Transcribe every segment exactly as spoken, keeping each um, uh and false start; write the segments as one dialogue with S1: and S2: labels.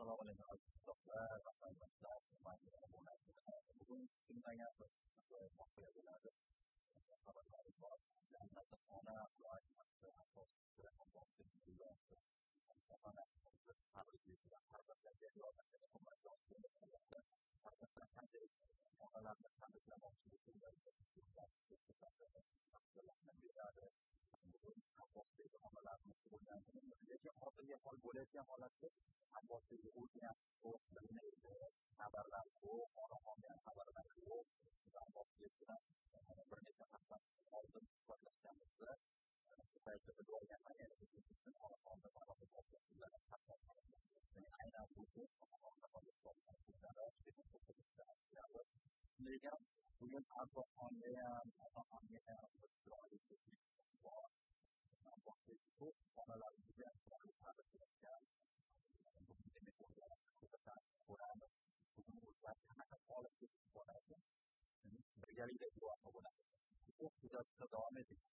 S1: Assalomu alaykum aziz do'stlar, rahmatlar, obunachilar. Bugun kutilmagan bir voqea bo'ladi. Xabarlarimiz bor. Jannatda ona va asosida asosida dunyosi. Ona tabriklar, farzandlarga yordam bermoqda. Farzandlar qanday onalarni tabriklamoqchi bo'lganlar beradi. Abbosdagi onalarni tug'ilgan lekin hozirgi hol bo'layotgan holatda Abbosdagi o'zgan bilmaydi, xabarlar yo'q, onaxondan xabarlar yo'q. Abbosdagi bilan bir necha hafta oldin suhbatlashganimizda shu paytda biz o'rgangan uchun onaxonda ma'lumot olganlar aynan bu lekin bugun Abbosxonga ham onaxonga ham bir chiroyli bor. Bu onalar juda chiroyli tabriklashgan. Bugun o'zlari qanaqa holatga tushib boradi? Birgalikda duo qilamiz. Biz kuzatishda davom etamiz.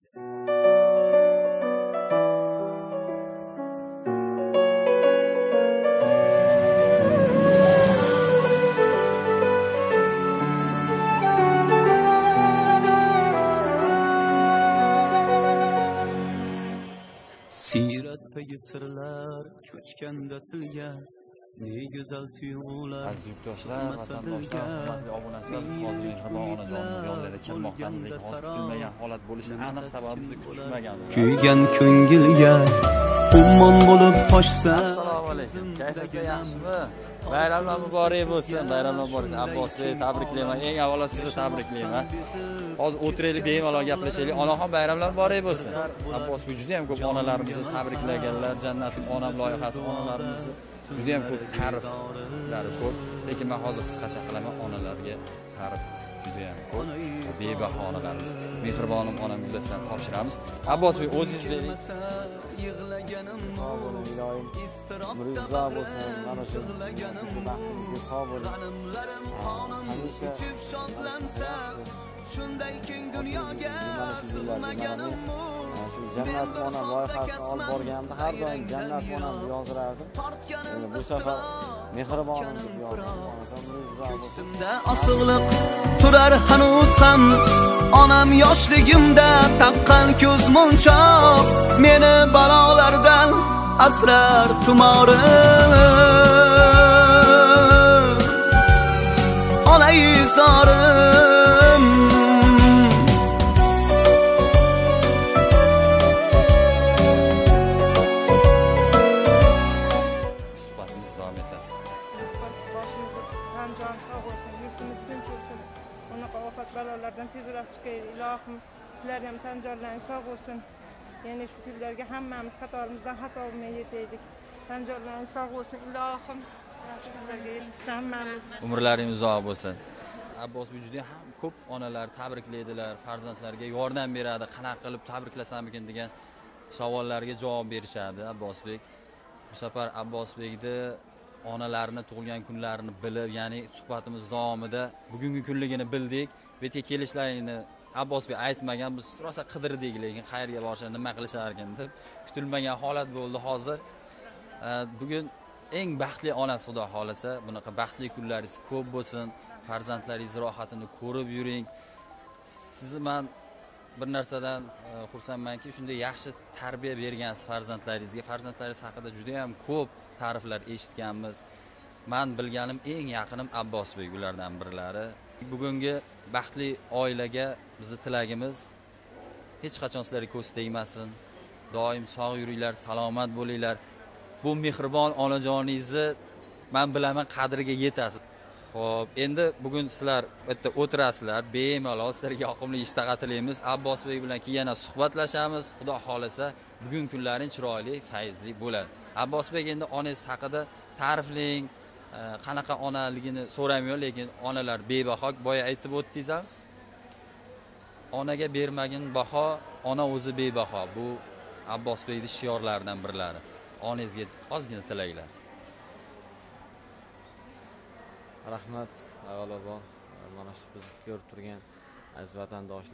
S2: Siratdagi sirlar ko'chganda tilga ne go'zal tuyg'ular.
S3: Aziz yurtdoshlar, vatandoshlar, hurmatli obunachilar, biz hozir mehribon onajonimiz yonlarida kelmoqdamiz. Lekin hozir kutilmagan holat bo'lishi aniq sababi bizni kutishmagan.
S2: Kuygan ko'ngilga ummon bo'lib toshsa.
S3: Assalomu alaykum. Kayfiyat yaxshimi? Bayramlar muborak bo'lsin. Bayramlar muborak. Abbosbek, tabriklayman. Eng avvalo sizni tabriklayman. Hozir o'tiraylik, bemalol gaplashaylik. Onaxon bayramlar muborak bo'lsin. Abbosbek juda ham ko'p onalarimizni tabriklaganlar. Jannatlik onam loyihasi onalarimizni juda ham ko'p ta'riflari ko'p. Lekin men hozir qisqacha qilaman. Onalarga ta'rif juda ham ko'p. Bebaho onalarimiz. Mehribonim onam Gullasdan topshiramiz. Abbosbek o'zingiz bering.
S4: Yig'laganim bo'ling iloyim. Umringiz bo'lsin. Mana shu baxtimizga sog' bo'ling. Hamisha ichib shodlansa, shunday keng dunyoga sig'maganim shu jannat onam loyihasini olib borganimda har doim jannat onamni yozirardim. Endi bu safar mehribonim deb yozdim.
S2: Ichimda osig'liq turar hanuz ham onam yoshligimda taqqan ko'z munchoq meni balolardan asrar tumorim. Onaizorim
S3: suhbatimiz davom etadi.
S5: Boshimizda tan jon sog' bo'lsin, yurtimiz tinch bo'lsin. Unaqa ofat balolardan tezroq chiqaylik. Ilohim sizlarga ham tan jonlaringiz sog' bo'lsin. Ya'ni shu kunlarga hammamiz qatorimizdan xato bo'lmay yetaylik. Tan jonlaringiz sog' bo'lsin. Ilohim shu kunlarga yetkazsa hammamiz.
S3: Umrlaringiz uzoq bo'lsin. Abbosbek juda ham ko'p onalar tabriklaydilar, farzandlarga yordam beradi. Qanaqa qilib tabriklasammikin degan savollarga javob berishadi Abbosbek. Bu safar Abbosbekni onalarni tug'ilgan kunlarini bilib, ya'ni suhbatimiz davomida bugungi kunligini bildik. Bu yerga kelishlarini Abbosbek aytmagan, biz rosa qidirdik, lekin qayerga borishar, nima qilishar ekan deb kutilmagan holat bo'ldi hozir. Bugun eng baxtli onasi Xudo xolasa, bunaqa baxtli kunlaringiz ko'p bo'lsin. Farzandlaringiz rohatini ko'rib yuring. Sizni men bir narsadan xursandmanki, shunday yaxshi tarbiya bergansiz farzandlaringizga. Farzandlaringiz haqida juda ham ko'p ta'riflar eshitganmiz. Men bilganim eng yaqinim Abbosbek ulardan birlari. Bugungi baxtli oilaga bizning tilagimiz hech qachon sizlarga ko'z tegmasin. Doim sog' yuringlar, salomat bo'linglar. Bu mehribon onajoningizni men bilaman qadriga yetasiz. Xo'p, endi bugun sizlar bu yerda o'tirasizlar, bemalol sizlarga yoqimli ishtaqa tilaymiz. Abbosbek bilan keyin yana suhbatlashamiz. Xudo xolasa, bugun kunlaring chiroyli, fayzli bo'ladi. Abbosbek, endi onangiz haqida ta'riflang. Qanaqa onaligini so'rayman, lekin onalar bebaho. Boya aytib o'tdingiz ham. Onaga bermagin baho, ona o'zi bebaho. Bu Abbosbekning shiorlaridan birlari. Onangizga ozgina tilanglar.
S4: Rahmat avvalambor mana shu bizni ko'rib turgan aziz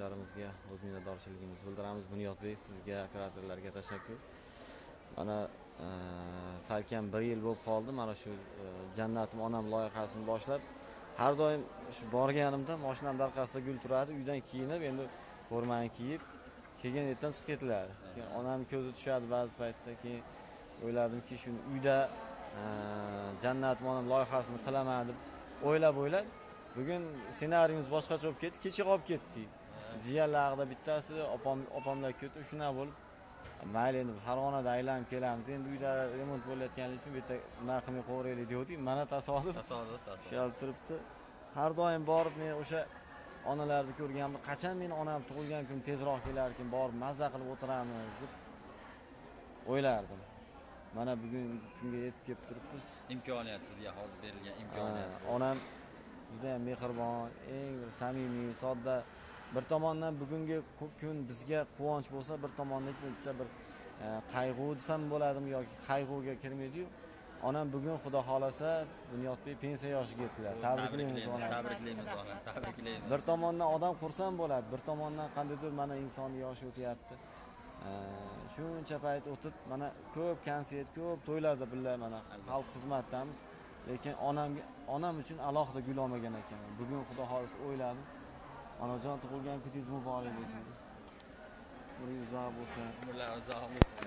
S4: vatandoshlarimizga o'z minnatdorchiligimizni bildiramiz. Bunyodbek, sizga, operatorlarga tashakkur. Mana salkam bir yil bo'lib qoldi mana shu Jannatim onam loyihasini boshlab. Har doim shu borganimda mashinam orqasida gul turadi, uydan kiyinib, endi formani kiyib, keyin ertadan chiqib ketiladi. Keyin onam ko'zi tushadi ba'zi paytda, keyin o'yladimki, shu uyda Jannatim onam loyihasini qilaman deb o'ylab-o'ylab, bugun ssenariyimiz boshqacha bo'lib ketdi, kecha qolib ketdik. Jiyanlarida bittasi opam opamlar ketdi, shuna bo'lib, mayli endi Farg'onada aylanib kelamiz. Endi uyda remont bo'layotganligi uchun bu yerda nima qilmay qo'yaylik dedik. Mana tasodif.
S3: Tasodif, tasodif.
S4: Shal turibdi. Har doim borib men o'sha onalarni ko'rganimda, qachon men onam tug'ilgan kun tezroq kelar ekan, borib mazza qilib o'tiramiz deb o'ylardim. Mana bugun kunga yetib kelib turibmiz.
S3: Imkoniyat sizga hozir berilgan imkoniyat.
S4: Onam juda ham mehribon, eng bir samimiy, sodda. Bir tomondan bugungi kun bizga quvonch bo'lsa, bir tomondan esa bir qayg'u desam bo'ladimi yoki qayg'uga kirmaydi-yu. Onam bugun xudo xolasa Bunyodbek pensiya yoshiga yetdilar. Tabriklaymiz onam.
S3: Tabriklaymiz onam. Tabriklaymiz.
S4: Bir tomondan odam xursand bo'ladi, bir tomondan qandaydir mana insonni yoshi o'tyapti. Shuncha payt o'tib, mana ko'p konsert, ko'p to'ylarda billa mana xalq xizmatdamiz. Lekin onamga onam uchun alohida gul olmagan ekanman. Bugun xudo xolasa o'yladim. Onajon tug'ilgan kuningiz muborak bo'lsin. Umringiz uzoq bo'lsin.
S3: Umrlar uzoq bo'lsin.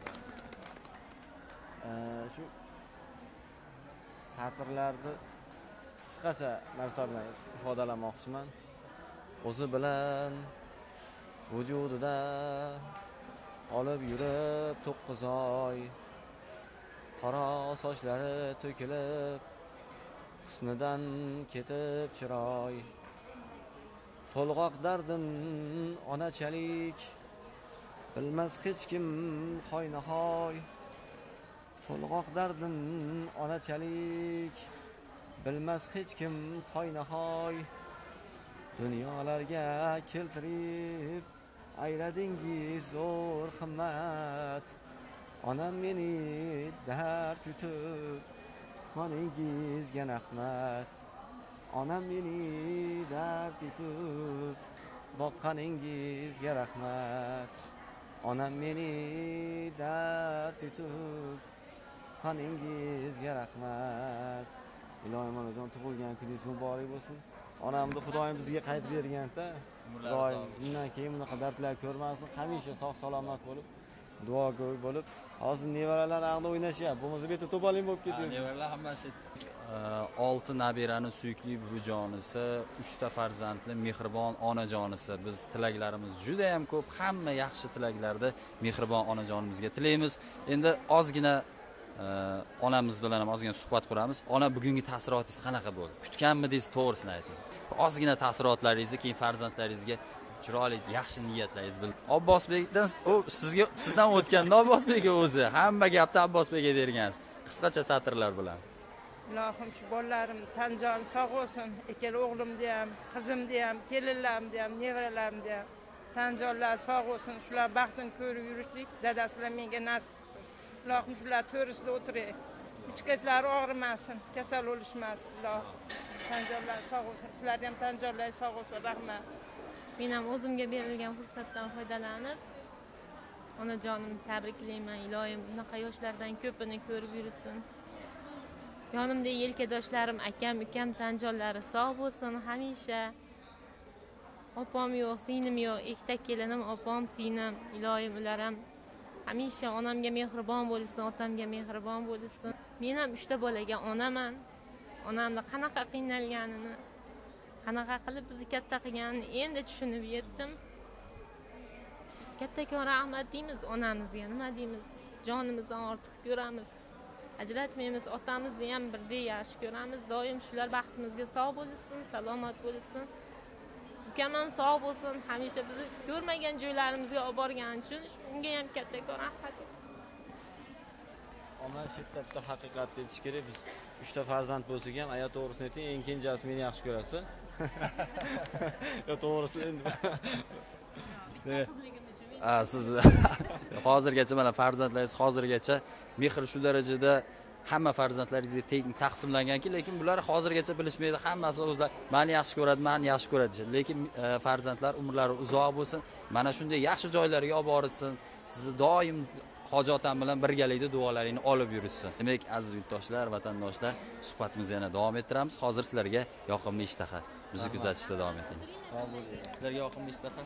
S4: Shu satrlarni qisqacha narsa bilan ifodalamoqchiman. O'zi bilan vujudida olib yurib to'qqiz oy, qora sochlari to'kilib, husnidan ketib chiroy. To'lg'oq dardin onachalik bilmas hech kim hoynahoy. To'lg'oq dardin onachalik bilmas hech kim hoynahoy. Dunyolarga keltirib ayladingiz zo'r himmat. Onam meni dard tutib tuqqaningizga rahmat. Onam meni dard tutib boqqaningizga rahmat. Onam meni dard tutib tuqqaningizga rahmat. Ilohim onajon tug'ilgan kuningiz muborak bo'lsin. Onamni Xudoyim bizga qaytib berganda, Xudoyim bundan keyin bunaqa dardlar ko'rmasin, hamisha sog' salomat bo'lib, duogo'y bo'lib, hozir nevaralar haqida o'ynashyapti. Bo'lmasa bu yerda to'polin bo'lib ketadi.
S3: Nevaralar hammasi olti nabirani suyukli buvijonisi, uchta farzandli mehribon onajonisi. Biz tilaklarimiz juda ham ko'p, hamma yaxshi tilaklarni mehribon onajonimizga tilaymiz. Endi ozgina onamiz bilan ham ozgina suhbat quramiz. Ona, bugungi taassurotingiz qanaqa bo'ldi? Kutganmidingiz, to'g'risini ayting. Ozgina taassurotlaringizni keyin farzandlaringizga chiroyli yaxshi niyatlaringiz bil. Abbosbekdan u sizga sizdan o'tganda Abbosbekga o'zi hamma gapni Abbosbekga bergansiz. Qisqacha satrlar bilan.
S5: Ilohim shu bolalarim tanjon sog' bo'lsin. Ikkala o'g'limni ham, qizimni ham, kelinlarimni ham, nevaralarimni ham tanjonlar sog' bo'lsin. Shular baxtini ko'rib yurishlik dadasi bilan menga nasib qilsin. Ilohim shular to'risida o'tiray. Ichkatlari og'rimasin, kasal bo'lishmasin. Ilohim tanjonlar sog' bo'lsin. Sizlarni ham tanjonlar sog' bo'lsin. Rahmat.
S6: Men ham o'zimga berilgan fursatdan foydalanib onajonimni tabriklayman. Ilohim bunaqa yoshlardan ko'pini ko'rib yursin. Yonimda yelkadoshlarim, akam, ukam tanjonlari sog' bo'lsin hamisha. Opam yo'q, singlim yo'q, ikkita kelinim, opam, singlim. Ilohim ular ham hamisha onamga mehribon bo'lsin, otamga mehribon bo'lsin. Men ham uchta bolaga onaman. Onamni qanaqa qiynalganini, qanaqa qilib bizni katta qilganini endi tushunib yetdim. Kattakon rahmat deymiz onamizga, nima deymiz? Jonimizdan ortiq ko'ramiz. Ajratmaymiz, otamizni ham birdek yaxshi ko'ramiz. Doim shular baxtimizga sog' bo'lsin, salomat bo'lsin. Ukam ham sog' bo'lsin, hamisha bizni ko'rmagan joylarimizga olib borgani uchun unga ham kattakon rahmat.
S4: Ona shu yerda haqiqat aytish kerak. Biz uchta farzand bo'lsak ham, aya to'g'risini ayting, eng kenjasi meni yaxshi ko'rasiz. Yo, to'g'risi endi.
S3: Ha, siz hozirgacha mana farzandlaringiz hozirgacha mehr shu darajada hamma farzandlaringizga teng taqsimlanganki, lekin bular hozirgacha bilishmaydi. Hammasi o'zlar meni yaxshi ko'radi, meni yaxshi ko'radi. Lekin farzandlar umrlari uzoq bo'lsin, mana shunday yaxshi joylarga olib borsin. Sizni doim hoji otam bilan birgalikda duolaringni olib yurishsin. Demak, aziz yurtdoshlar, vatandoshlar, suhbatimizni yana davom ettiramiz. Hozir sizlarga yoqimli ishtaha. Bizni kuzatishda davom eting.
S4: Sog' bo'ling.
S3: Sizlarga yoqimli ishtaha.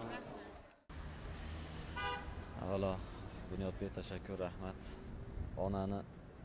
S4: Avvalo, Bunyodbek tashakkur, rahmat. Onani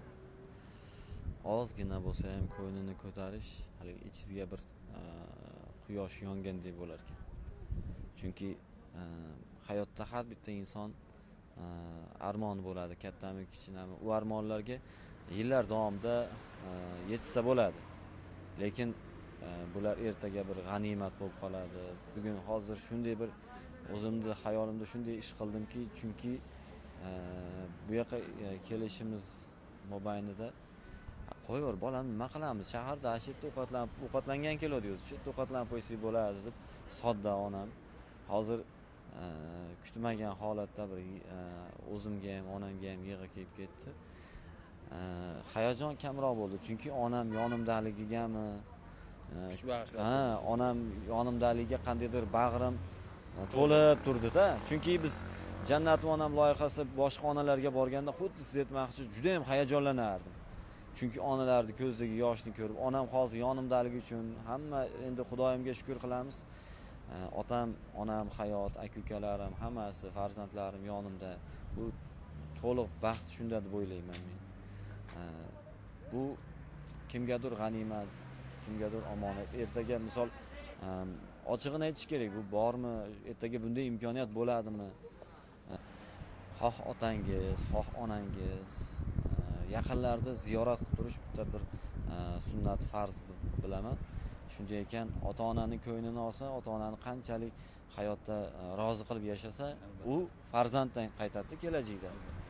S4: ozgina bo'lsa ham ko'nglini ko'tarish, hali ichingizga bir quyosh yongandek bo'lar ekan. Chunki hayotda har bitta inson armon bo'ladi, kattami, kichkinami. U armonlarga yillar davomida yetsa bo'ladi. Lekin bular ertaga bir g'animat bo'lib qoladi. Bugun hozir shunday bir o'zimni hayolimda shunday ish qildimki, chunki bu yoqqa kelishimiz mobaynida qo'yver bolam, nima qilamiz? Shaharda ashitda ovqatlanib, ovqatlangan keladi o'zi. Shu ovqatlanib qo'ysak bo'ladi deb sodda onam. Hozir kutmagan holatda bir o'zimga ham, onamga ham yig'i kelib ketdi. Hayajon kamroq bo'ldi, chunki onam yonimdaligigami,
S3: kuch bag'ishlab.
S4: Ha, onam yonimdaligiga qandaydir bag'rim to'lib turdi-da. Chunki biz Jannat onam loyihasi boshqa onalarga borganda xuddi siz aytmoqchi juda ham hayajonlanardim. Chunki onalarning ko'zidagi yoshni ko'rib, onam hozir yonimdaligi uchun hamma endi Xudoyimga shukr qilamiz. Otam, onam hayot, aka-ukalarim, hammasi, farzandlarim yonimda. Bu to'liq baxt shunda deb o'ylayman men. Bu kimgadir g'animat, kimgadir omonat. Ertaga misol ochig'ini aytish kerak, bu bormi? Ertaga bunday imkoniyat bo'ladimi? Xoh otangiz, xoh onangiz yaqinlarda ziyorat qilib turish bitta bir sunnat, farz deb bilaman. Shunday ekan, ota-onaning ko'nglini olsa, ota-onani qanchalik hayotda rozi qilib yashasa, u farzanddan qaytadi kelajakda.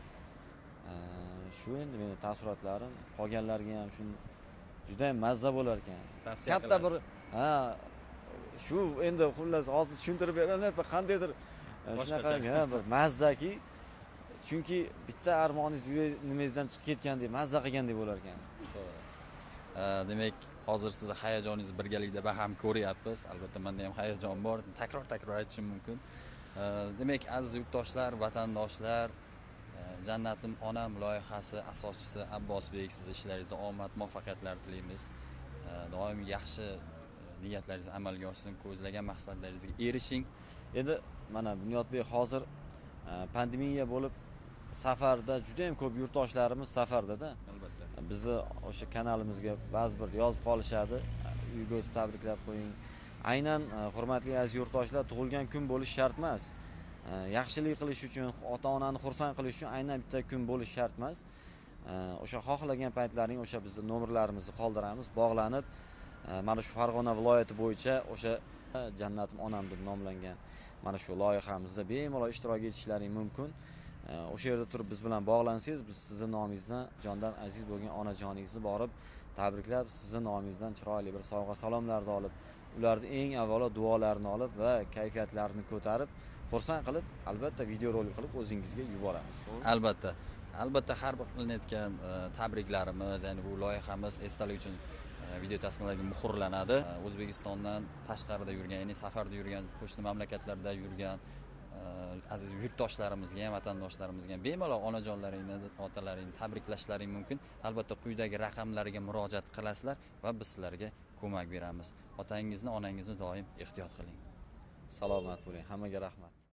S4: Shu endi meni taassurotlarim, qolganlarga ham shu juda ham mazza bo'lar ekan. Katta bir ha shu endi xullas hozir tushuntirib beraman, qandaydir shunaqa bir mazzaki. Chunki bitta armoningiz nimangizdan chiqib ketgandek, mazza qilgandek bo'lar ekan.
S3: Demak, hozir sizni hayajoningizni birgalikda baham ko'ryapmiz. Albatta, menda ham hayajon bor. Takror-takror aytishim mumkin. Demak, aziz yurtdoshlar, vatandoshlar, Jannatim onam loyihasi asoschisi Abbosbek, siz ishlaringizda omad, muvaffaqiyatlar tilaymiz. Doim yaxshi niyatlaringizni amalga oshirib, ko'zlagan maqsadlaringizga erishing.
S4: Endi mana Bunyodbek hozir pandemiya bo'lib safarda, juda ham ko'p yurtdoshlarimiz safarda-da.
S3: Albatta.
S4: Bizni o'sha kanalimizga ba'zi bir yozib qolishadi. Uyga o'tib tabriklab qo'ying. Aynan hurmatli aziz yurtdoshlar, tug'ilgan kun bo'lish shart emas. Yaxshilik qilish uchun, ota-onani xursand qilish uchun aynan bitta kun bo'lish shart emas. O'sha xohlagan paytlaring o'sha bizning nomerlarimizni qoldiramiz, bog'lanib, mana shu Farg'ona viloyati bo'yicha o'sha Jannatim onam deb nomlangan mana shu loyihamizda bemalol ishtirok etishlaring mumkin. O'sha yerda turib biz bilan bog'lansangiz, biz sizning nomingizdan jondan aziz bo'lgan onajoningizni borib tabriklab, sizning nomingizdan chiroyli bir sovg'a salomlarni olib, ularning eng avvalo duolarini olib va kayfiyatlarini ko'tarib, xursand qilib, albatta video rolik qilib o'zingizga yuboramiz.
S3: Albatta. Albatta, har bir qilinayotgan tabriklarimiz, ya'ni bu loyihamiz esdalik uchun video tasmalarga muhrlanadi. O'zbekistondan tashqarida yurgan, ya'ni safarda yurgan, qo'shni mamlakatlarda yurgan aziz yurtdoshlarimizga ham, vatandoshlarimizga ham bemalol onajonlaringni, otalaringni tabriklashlaring mumkin. Albatta, quyidagi raqamlarga murojaat qilasizlar va biz sizlarga ko'mak beramiz. Otangizni, onangizni doim ehtiyot qiling.
S4: Salomat bo'ling. Hammaga rahmat.